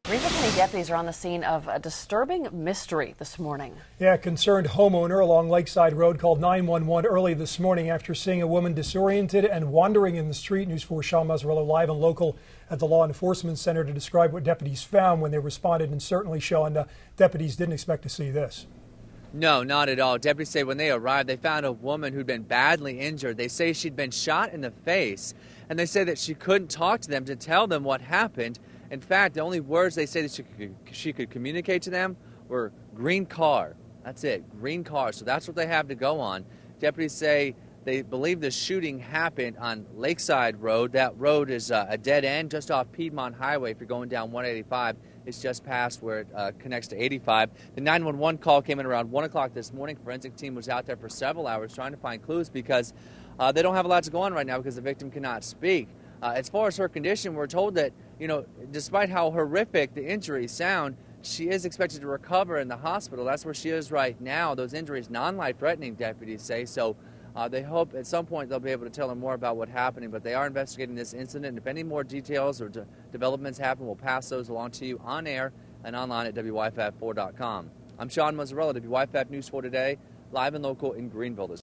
Greenville County deputies are on the scene of a disturbing mystery this morning. Yeah, a concerned homeowner along Lakeside Road called 911 early this morning after seeing a woman disoriented and wandering in the street. News 4 Sean Mazzarello live and local at the Law Enforcement Center to describe what deputies found when they responded. And certainly, Sean, deputies didn't expect to see this. No, not at all. Deputies say when they arrived, they found a woman who'd been badly injured. They say she'd been shot in the face, and they say that she couldn't talk to them to tell them what happened. In fact, the only words they say that she could communicate to them were green car. That's it, green car. So that's what they have to go on. Deputies say they believe the shooting happened on Lakeside Road. That road is a dead end just off Piedmont Highway. If you're going down 185, it's just past where it connects to 85. The 911 call came in around 1 o'clock this morning. Forensic team was out there for several hours trying to find clues because they don't have a lot to go on right now because the victim cannot speak. As far as her condition, we're told that, despite how horrific the injuries sound, she is expected to recover in the hospital. That's where she is right now. Those injuries, non-life-threatening, deputies say. So they hope at some point they'll be able to tell her more about what's happening. But they are investigating this incident. And if any more details or developments happen, we'll pass those along to you on air and online at WYFF4.com. I'm Sean Mazzarello, WYFF News 4 Today, live and local in Greenville.